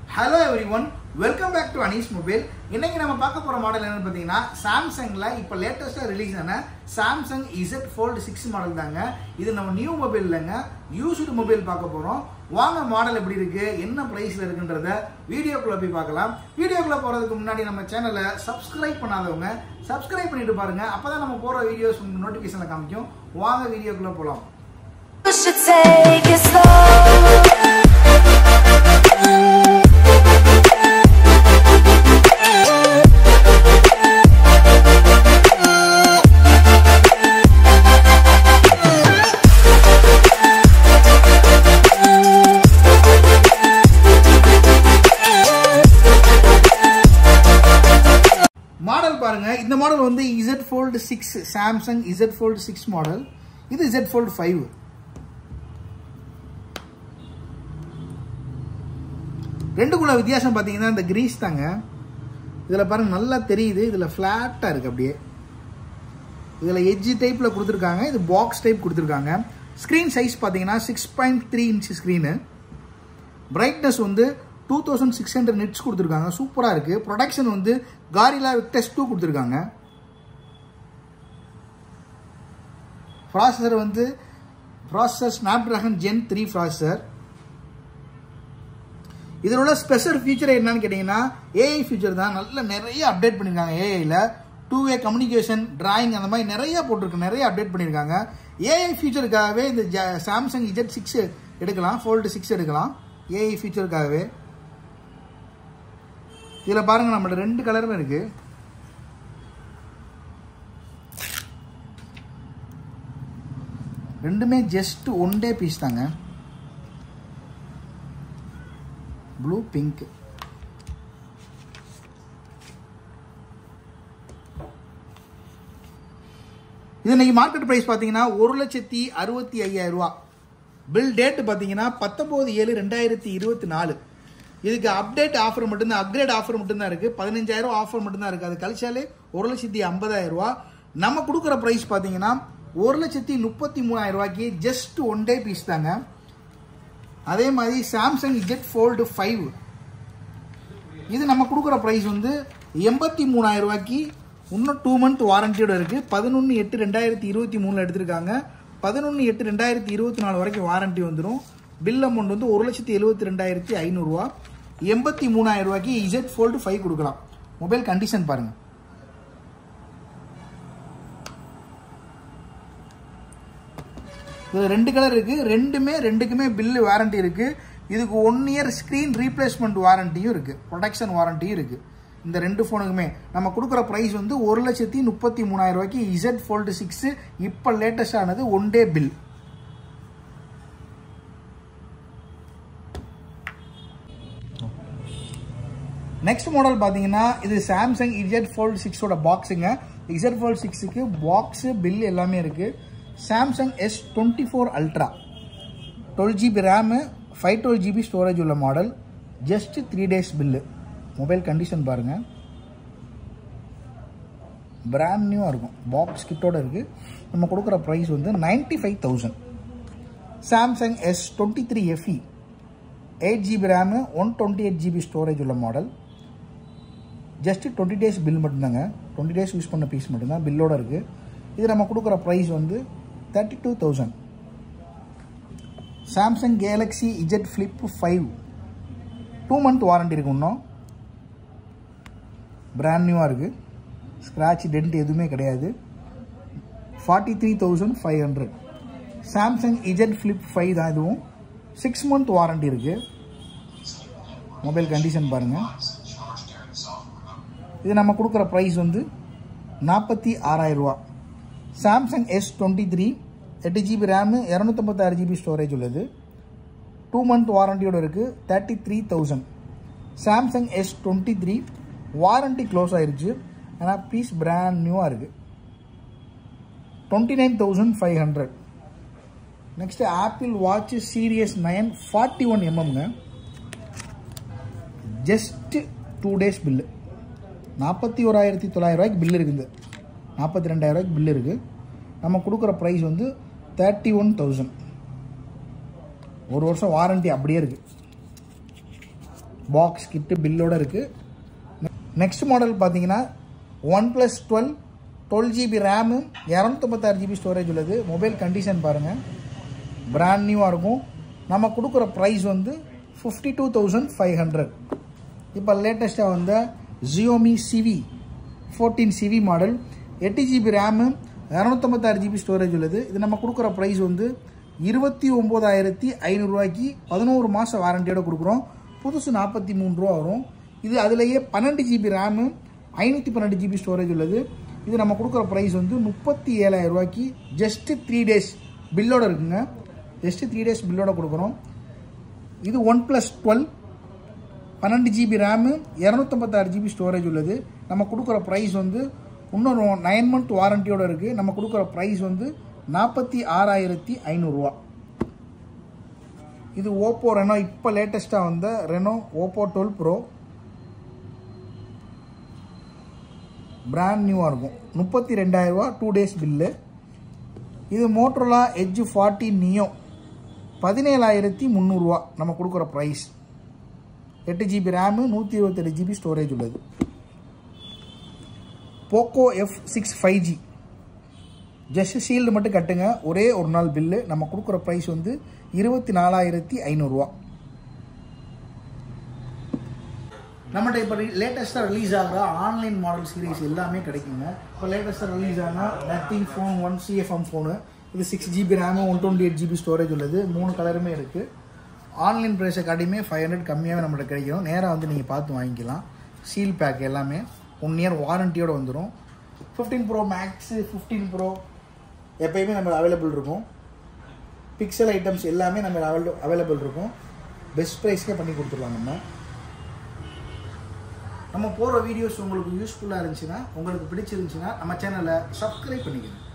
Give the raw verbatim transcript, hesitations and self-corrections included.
Hello everyone, welcome back to Anish Mobile. இன்னைக்கு நம்ம பார்க்க போற மாடல் என்னன்னு பாத்தீங்கன்னா Samsungல இப்ப லேட்டஸ்டா ரிலீஸ் ஆன Samsung Z Fold six model தாங்க. இது நம்ம நியூ மொபைல் இல்லங்க, யூஸ்டு மொபைல் பார்க்க போறோம். வாங்க மாடல் எப்படி இருக்கு, என்ன பிரைஸ்ல இருக்குன்றத வீடியோக்குள்ள போய் பார்க்கலாம். வீடியோக்குள்ள போறதுக்கு முன்னாடி நம்ம சேனலை சப்ஸ்கிரைப் பண்ணாதவங்க சப்ஸ்கிரைப் பண்ணிட்டு பாருங்க. அப்பதான் நம்ம போற வீடியோஸ் உங்களுக்கு நோட்டிபிகேஷன்ல காமிக்கும். வாங்க வீடியோக்குள்ள போலாம். மாடல் பாருங்க, இந்த மாடல் வந்து Z Fold six, Samsung Z Fold six model. இது Z Fold five. ரெண்டுக்குள்ள வித்தியாசம் பாத்தீங்கன்னா இந்த கிரீஸ் தாங்க. இதுல பாருங்க நல்லா தெரியுது, இதுல ஃபிளாட்டா இருக்கு அப்படியே. இதுல எட்ஜ் டைப்ல கொடுத்துருக்காங்க, இது பாக்ஸ் டைப் கொடுத்துருக்காங்க. ஸ்கிரீன் சைஸ் பாத்தீங்கன்னா six point three inch screen. Brightness வந்து two thousand six hundred nits கொடுத்துருக்காங்க, சூப்பராக இருக்கு. ப்ரொடக்ஷன் வந்து காரிலா விக்டஸ் டூ கொடுத்துருக்காங்க. ப்ராசஸர் வந்து processor Snapdragon gen three processor. இதில் உள்ள ஸ்பெஷல் ஃபீச்சர் என்னன்னு கேட்டிங்கன்னா ஏஐ ஃபீச்சர் தான். நல்ல நிறைய அப்டேட் பண்ணியிருக்காங்க. ஏஐயில் டூ வே கம்யூனிகேஷன், டிராயிங் அந்த மாதிரி நிறைய போட்டிருக்கு, நிறைய அப்டேட் பண்ணியிருக்காங்க. ஏஐ ஃபீச்சருக்காகவே இந்த சாம்சங் Z சிக்ஸ் எடுக்கலாம், ஃபோல்டு சிக்ஸ் எடுக்கலாம் ஏஐ ஃபீச்சருக்காகவே. இதில் பாருங்க நம்மள்ட்ட ரெண்டு கலருமே இருக்கு. ரெண்டுமே ஜஸ்ட் ஒன் டே பீஸ் தாங்க, ப்ளூ பிங்க். இது இன்னைக்கு மார்க்கெட் பிரைஸ் பார்த்தீங்கன்னா ஒரு லட்சத்தி அறுபத்தி ஐயாயிரம் ரூபா. பில் டேட் பார்த்தீங்கன்னா பத்தொன்பது ஏழு ரெண்டாயிரத்தி இருபத்தி நாலு. இதுக்கு அப்டேட் ஆஃபர் மட்டும்தான், அப்கிரேட் ஆஃபர் மட்டும்தான் இருக்கு. பதினஞ்சாயிரம் ஆஃபர் மட்டும்தான் இருக்கு. அது கழிச்சாலே ஒரு லட்சத்தி ஐம்பதாயிரம் ரூபா. நம்ம கொடுக்குற பிரைஸ் பார்த்தீங்கன்னா ஒரு லட்சத்தி முப்பத்தி மூணாயிரம் ரூபாய்க்கு ஜஸ்ட் ஒன் டே பீஸ் தாங்க. அதே மாதிரி சாம்சங் Z Fold five, இது நம்ம கொடுக்குற பிரைஸ் வந்து எண்பத்தி மூணாயிரம் ரூபாய்க்கு இன்னும் டூ மந்த் வாரண்டியோட இருக்கு. பதினொன்று எட்டு ரெண்டாயிரத்தி இருபத்தி மூணுல எடுத்திருக்காங்க. பதினொன்று எட்டு ரெண்டாயிரத்தி இருபத்தி நாலு வரைக்கும் வாரண்டி வந்துடும். பில் அமௌண்ட் வந்து ஒரு லட்சத்தி எழுபத்தி ரெண்டாயிரத்தி ஐநூறுரூவா. எண்பத்தி மூணாயிரம் ரூபாய்க்கு Z Fold five கொடுக்கலாம். மொபைல் கண்டிஷன் பாருங்க. இது ரெண்டு கலர் இருக்கு, ரெண்டுமே ரெண்டுக்குமே பில்லு வாரண்டி இருக்கு. இதுக்கு ஒன் இயர் ஸ்கிரீன் ரீப்ளேஸ்மெண்ட் வாரண்டியும் இருக்கு, ப்ரொடக்ஷன் வாரண்டியும் இருக்கு. இந்த ரெண்டு போனுக்குமே நம்ம கொடுக்குற பிரைஸ் வந்து ஒரு லட்சத்தி முப்பத்தி மூணாயிரம் ரூபாய்க்கு Z Fold six. இப்போ லேட்டஸ்ட் ஆனது one day bill. Next model பார்த்தீங்கன்னா இது சாம்சங் Z Fold six ஓட பாக்ஸுங்க. Z Fold six-க்கு பாக்ஸ் பில் எல்லாமே இருக்கு. Samsung S twenty four ultra, twelve GB RAM, five twelve GB storage உள்ள model. Just three days bill. Mobile condition பாருங்க, brand நியூவாக இருக்கும், பாக்ஸ் கிட்டோட இருக்கு. நம்ம கொடுக்குற ப்ரைஸ் வந்து ninety five thousand. Samsung S twenty three F E, eight GB RAM, one twenty eight GB storage உள்ள model. Just twenty days bill மட்டும்தாங்க, டுவெண்ட்டி டேஸ் யூஸ் பண்ண பீஸ் மட்டும்தான் பில்லோட இருக்குது. இது நம்ம கொடுக்குற ப்ரைஸ் வந்து thirty two thousand. Samsung Galaxy Z Flip five, two month warranty இருக்கு, இன்னும் பிராண்ட் நியூவாக இருக்குது, ஸ்க்ராட்ச் டென்ட் எதுவுமே கிடையாது. Forty three thousand five hundred. Samsung Z Flip five தான், இதுவும் சிக்ஸ் மந்த் வாரண்டி இருக்கு. மொபைல் கண்டிஷன் பாருங்கள். இது நம்ம கொடுக்குற ப்ரைஸ் வந்து நாற்பத்தி ஆறாயிரம் ரூபா. சாம்சங் S டுவெண்ட்டி த்ரீ, எட்டு ஜிபி ரேமு, இரநூத்தம்பத்தாறு ஜிபி ஸ்டோரேஜ் உள்ளது, டூ மந்த் வாரண்டியோட இருக்குது, thirty three thousand. Samsung S twenty three warranty close ஆயிடுச்சு, ஆனால் பீஸ் பிராண்ட் நியூவாக இருக்குது, twenty nine thousand five hundred. Next Apple watch series nine forty one எம்எம்ங்க. ஜஸ்ட் டூ டேஸ் பில்லு, நாற்பத்தி ஓராயிரத்தி தொள்ளாயிரம் ரூபாய்க்கு பில் இருக்குது, நாற்பத்தி ரெண்டாயிரம் ரூபாய்க்கு பில் இருக்குது. நம்ம கொடுக்குற ப்ரைஸ் வந்து தேர்ட்டி ஒன் தௌசண்ட். ஒரு வருஷம் வாரண்டி அப்படியே இருக்குது. பாக்ஸ் கிட்டு பில்லோட இருக்குது. நெக்ஸ்ட் மாடல் பார்த்தீங்கன்னா one plus twelve twelve GB RAM இரநூத்தம்பத்தாறு ஜிபி ஸ்டோரேஜ் உள்ளது. மொபைல் கண்டிஷன் பாருங்கள், பிராண்ட் நியூவாக இருக்கும். நம்ம கொடுக்குற ப்ரைஸ் வந்து fifty two thousand five hundred. இப்போ லேட்டஸ்ட்டாக வந்த Xiaomi Civi fourteen Civi model எட்டு ஜிபி ரேமு இரநூத்தம்பத்தாறு ஜிபி ஸ்டோரேஜ் உள்ளது. இது நம்ம கொடுக்குற ப்ரைஸ் வந்து இருபத்தி ஒம்பதாயிரத்தி ஐநூறுரூவாய்க்கு பதினோரு மாதம் வாரண்டியோட கொடுக்குறோம். புதுசு நாற்பத்தி மூணு ரூபா வரும். இது அதுலேயே பன்னெண்டு ஜிபி ரேமு ஐநூற்றி பன்னெண்டு ஜிபி ஸ்டோரேஜ் உள்ளது. இது நம்ம கொடுக்குற ப்ரைஸ் வந்து முப்பத்தி ஏழாயிரம் ரூபாய்க்கு ஜஸ்ட்டு த்ரீ டேஸ் பில்லோட இருக்குங்க. ஜஸ்ட்டு த்ரீ டேஸ் பில்லோட கொடுக்குறோம். இது ஒன் ப்ளஸ் டுவெல் பன்னெண்டு ஜிபி ரேமு இரநூத்தம்பத்தாறு ஜிபி ஸ்டோரேஜ் உள்ளது. நம்ம கொடுக்குற ப்ரைஸ் வந்து இன்னொரு நைன் மந்த் வாரண்டியோடு இருக்குது. நம்ம கொடுக்குற ப்ரைஸ் வந்து நாற்பத்தி ஆறாயிரத்தி ஐநூறுரூவா. இது ஓப்போ ரெனோ இப்போ லேட்டஸ்ட்டாக வந்த Reno Oppo twelve pro brand நியூவாக இருக்கும். முப்பத்தி ரெண்டாயிரரூவா டூ டேஸ் பில்லு. இது மோட்டோரோலா எட்ஜ் ஃபார்ட்டி நியோ பதினேழாயிரத்தி முந்நூறுரூவா நம்ம கொடுக்குற ப்ரைஸ். எட்டு ஜிபி ரேமு நூற்றி இருபத்தெட்டு ஜிபி ஸ்டோரேஜ் உள்ளது. Poco F six five G just shield மட்டும் கட்டுங்க, ஒரே ஒரு நாள் பில்லு. நம்ம கொடுக்குற ப்ரைஸ் வந்து இருபத்தி நாலாயிரத்தி ஐநூறுரூவா. நம்மகிட்ட இப்போ லேட்டஸ்ட்டாக ரிலீஸ் ஆகிற ஆன்லைன் மாடல் சீரீஸ் எல்லாமே கிடைக்குங்க. இப்போ லேட்டஸ்ட்டாக ரிலீஸ் ஆன நத்திங் ஃபோன் ஒன் சிஎஃப்எம் ஃபோனு. இது six GB RAM one twenty eight GB storage உள்ளது. மூணு கலருமே இருக்குது. ஆன்லைன் ப்ரைஸை காட்டியுமே ஃபைவ் ஹண்ட்ரட் கம்மியாகவே நம்மகிட்ட கிடைக்கும். நேராக வந்து நீங்கள் பார்த்து வாங்கிக்கலாம். சீல் பேக் எல்லாமே ஒன் இயர் வாரண்டியோடு வந்துடும். Fifteen pro max fifteen pro எப்போயுமே நம்ம அவைலபிள் இருக்கும். பிக்சல் ஐட்டம்ஸ் எல்லாமே நம்ம அவைல அவைலபிள் இருக்கும். பெஸ்ட் ப்ரைஸ்க்கே பண்ணி கொடுத்துருவாங்க. நம்ம நம்ம போகிற வீடியோஸ் உங்களுக்கு யூஸ்ஃபுல்லாக இருந்துச்சுன்னா, உங்களுக்கு பிடிச்சிருந்துச்சுன்னா நம்ம சேனலை சப்ஸ்கிரைப் பண்ணிக்கணும்.